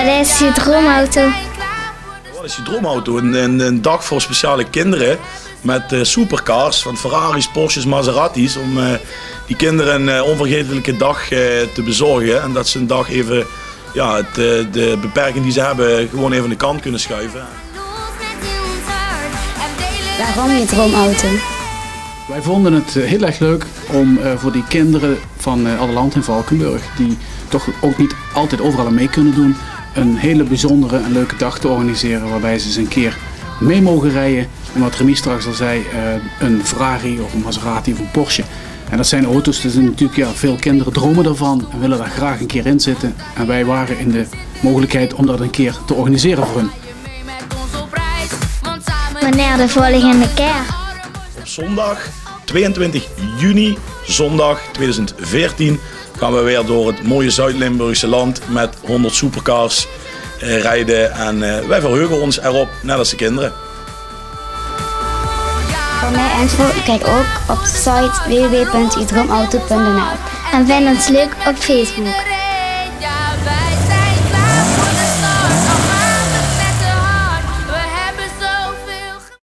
wat is je droomauto? Wat is je droomauto? Een dag voor speciale kinderen met supercars van Ferraris, Porsches, Maseratis. Om die kinderen een onvergetelijke dag te bezorgen. En dat ze een dag even ja, de beperking die ze hebben gewoon even aan de kant kunnen schuiven. Waarom je droomauto? Wij vonden het heel erg leuk om voor die kinderen van Addeland en Valkenburg, die toch ook niet altijd overal aan mee kunnen doen, een hele bijzondere en leuke dag te organiseren waarbij ze eens een keer mee mogen rijden. En wat Remy straks al zei, een Ferrari of een Maserati of een Porsche. En dat zijn auto's, dus natuurlijk ja, veel kinderen dromen daarvan en willen daar graag een keer in zitten. En wij waren in de mogelijkheid om dat een keer te organiseren voor hun. Wanneer de volgende keer? Op zondag 22 juni, zondag 2014, gaan we weer door het mooie Zuid-Limburgse land met 100 supercars rijden. En wij verheugen ons erop, net als de kinderen. Voor meer info kijk ook op de site www.idroomauto.nl. En vind ons leuk op Facebook.